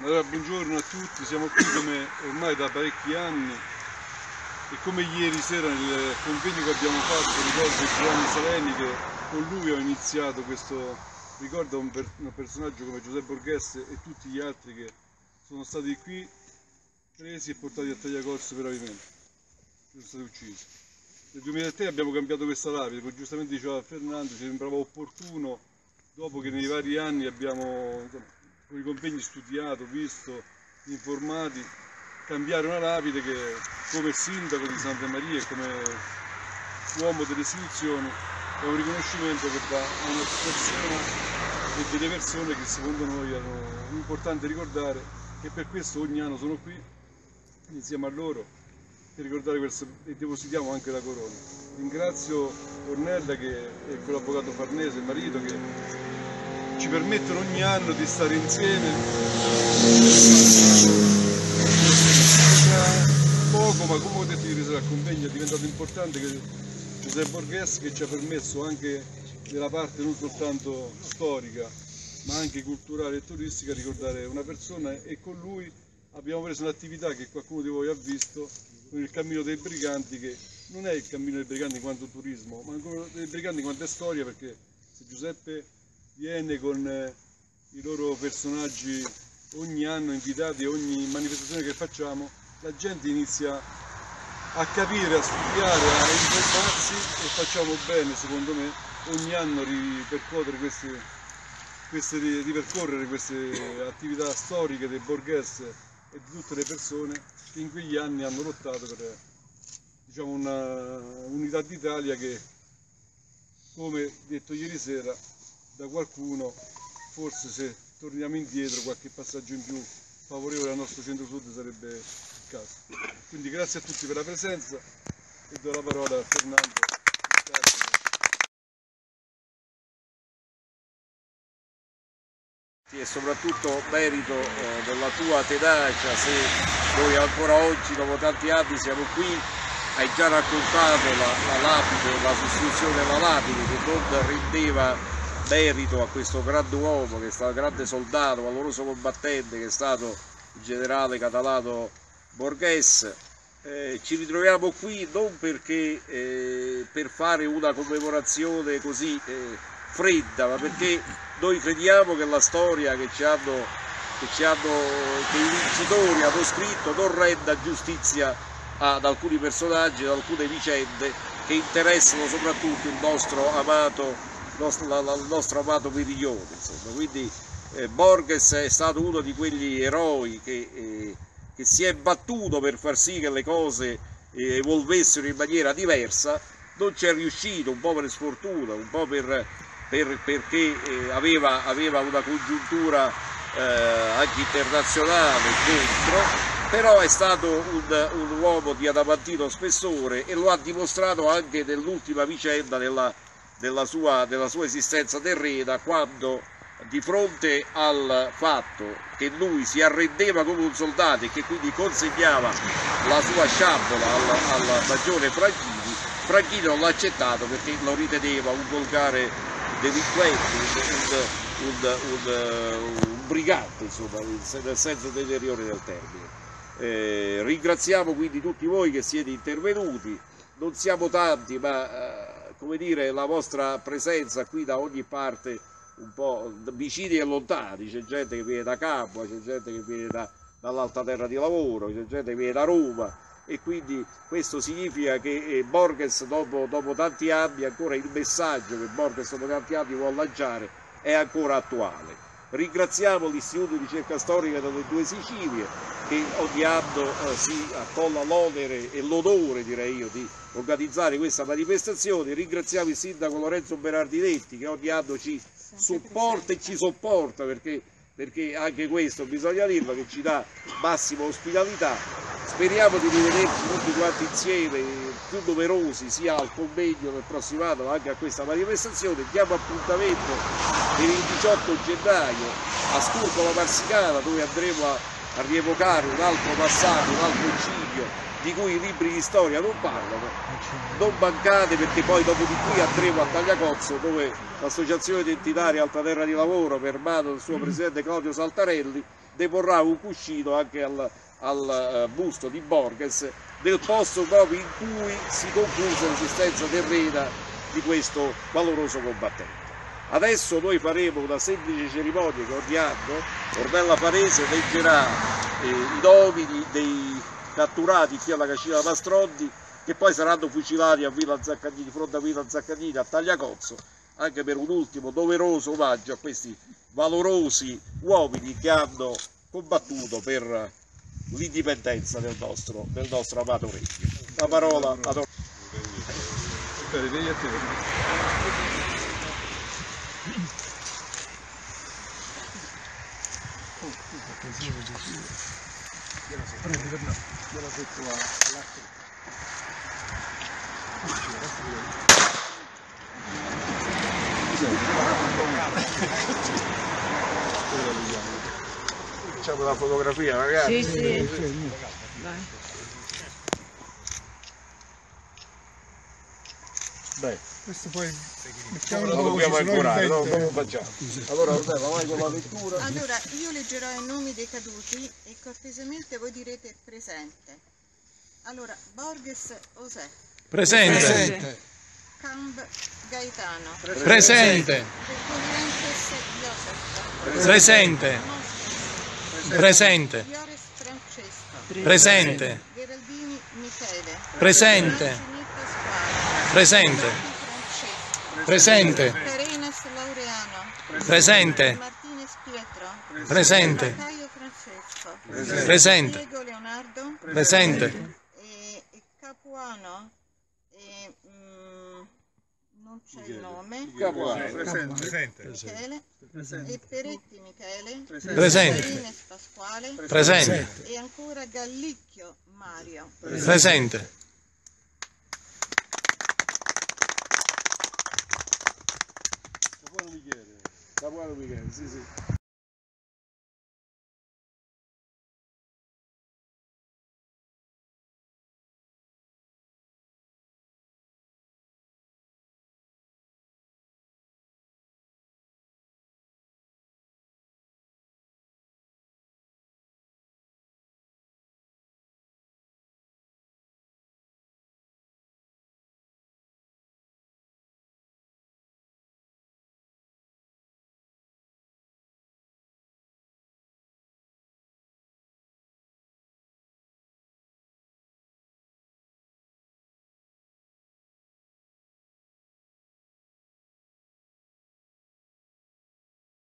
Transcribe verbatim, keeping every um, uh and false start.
Allora, buongiorno a tutti, siamo qui come ormai da parecchi anni e come ieri sera nel convegno che abbiamo fatto ricordo Giovanni Saleni, che con lui ho iniziato questo, ricordo un, per, un personaggio come Giuseppe Borghese e tutti gli altri che sono stati qui presi e portati a Tagliacozzo per avimento, sono stati uccisi. Nel duemilatré abbiamo cambiato questa lapide, come giustamente diceva Fernando, ci sembrava opportuno, dopo che nei vari anni abbiamo insomma, con i convegni studiato, visto, informati, cambiare una lapide che come sindaco di Santa Maria e come uomo delle istituzioni è un riconoscimento che va a una persona e delle persone che secondo noi erano importante ricordare, e per questo ogni anno sono qui insieme a loro per ricordare questo, e depositiamo anche la corona. Ringrazio Ornella che è quell'avvocato Farnese, il marito, che ci permettono ogni anno di stare insieme. Poco, ma come ho detto ieri sera al convegno, è diventato importante che Giuseppe Borghese, che ci ha permesso anche nella parte non soltanto storica ma anche culturale e turistica ricordare una persona, e con lui abbiamo preso un'attività che qualcuno di voi ha visto con il Cammino dei Briganti, che non è il Cammino dei Briganti in quanto turismo, ma quello dei Briganti in quanto storia, perché se Giuseppe viene con eh, i loro personaggi ogni anno invitati a ogni manifestazione che facciamo, la gente inizia a capire, a studiare, a informarsi, e facciamo bene secondo me ogni anno ripercorrere queste, queste, ripercorrere queste attività storiche dei Borghese e di tutte le persone che in quegli anni hanno lottato per, diciamo, una unità d'Italia che, come detto ieri sera da qualcuno, forse se torniamo indietro qualche passaggio in più favorevole al nostro centro-sud sarebbe il caso. Quindi grazie a tutti per la presenza e do la parola a Fernando. E soprattutto merito eh, della tua tenacia, se noi ancora oggi dopo tanti anni siamo qui. Hai già raccontato la, la lapide, la sostituzione della lapide, che non rendeva merito a questo grande uomo, che è stato grande soldato, valoroso combattente, che è stato il generale Catalano Borghese. Eh, ci ritroviamo qui non perché eh, per fare una commemorazione così eh, fredda, ma perché noi crediamo che la storia che ci hanno, che ci hanno, che i vincitori hanno scritto non renda giustizia ad alcuni personaggi, ad alcune vicende che interessano soprattutto il nostro amato, nostro, la, la, il nostro amato meridione. Insomma. Quindi eh, Borghese è stato uno di quegli eroi che, eh, che si è battuto per far sì che le cose eh, evolvessero in maniera diversa. Non ci è riuscito, un po' per sfortuna, un po' per, per, perché eh, aveva, aveva una congiuntura eh, anche internazionale contro. Però è stato un, un uomo di adamantino spessore e lo ha dimostrato anche nell'ultima vicenda della, della, sua, della sua esistenza terrena, quando di fronte al fatto che lui si arrendeva come un soldato e che quindi consegnava la sua sciabola al, al maggiore Franchini, Franchini non l'ha accettato perché lo riteneva un volgare delinquente, un, un, un, un brigante, insomma, nel senso deteriore del termine. Eh, ringraziamo quindi tutti voi che siete intervenuti, non siamo tanti, ma eh, come dire, la vostra presenza qui da ogni parte, un po' vicini e lontani, c'è gente che viene da Capua, c'è gente che viene da, dall'Alta Terra di Lavoro, c'è gente che viene da Roma, e quindi questo significa che eh, Borghese dopo, dopo tanti anni, ancora il messaggio che Borghese dopo tanti anni vuole lanciare è ancora attuale. Ringraziamo l'Istituto di Ricerca Storica delle Due Sicilie, che ogni anno eh, si accolla l'onere e l'onore, direi io, di organizzare questa manifestazione. Ringraziamo il sindaco Lorenzo Berardinetti, che ogni anno ci supporta e ci sopporta, perché, perché anche questo bisogna dirlo, che ci dà massima ospitalità. Speriamo di rivederci tutti quanti insieme, più numerosi, sia al convegno del prossimo anno ma anche a questa manifestazione. Diamo appuntamento per il diciotto gennaio a Scurcola Marsicana, dove andremo a, a rievocare un altro passato, un altro eccidio di cui i libri di storia non parlano. Non mancate, perché poi dopo di qui andremo a Tagliacozzo, dove l'Associazione Identitaria Alta Terra di Lavoro, per mano del suo presidente Claudio Saltarelli, deporrà un cuscino anche al, al uh, busto di Borges, del posto proprio in cui si concluse l'esistenza terrena di questo valoroso combattente. Adesso noi faremo una semplice cerimonia che ogni anno Ornella Farese leggerà eh, i nomi di, dei catturati qui alla Cascina Mastrondi, che poi saranno fucilati a Villa Zaccagnini, di fronte a Villa Zaccagnini a Tagliacozzo, anche per un ultimo doveroso omaggio a questi valorosi uomini che hanno combattuto per l'indipendenza del nostro, del nostro amato regno. La parola ad Facciamo la fotografia, ragazzi. Sì, sì. Vai. Beh, Questo poi non lo dobbiamo ancora, no, non lo facciamo. Allora, Ornella, vai con la lettura. Allora, io leggerò i nomi dei caduti e cortesemente voi direte presente. Allora, Borges José. Presente. presente. Camb Gaetano. Presente. Corrientes Joseph. Presente. Mosques. Presente. Fiores Francesco. Presente. Gheraldini Michele. Presente. Mancini Pasquale. Presente. Francesco. Presente. Perenas Laureano. Presente. Martinez Pietro. Presente. Caio Francesco. Presente. Diego Leonardo. Presente. E, e Capuano. E, mm, non c'è il nome. Capuano. Presente. Michele. E Peretti Michele. Presente. Martinez Pasquale. Presente. E ancora Gallicchio Mario. Presente. Capuano Michele. Capuano Michele, sì, sì.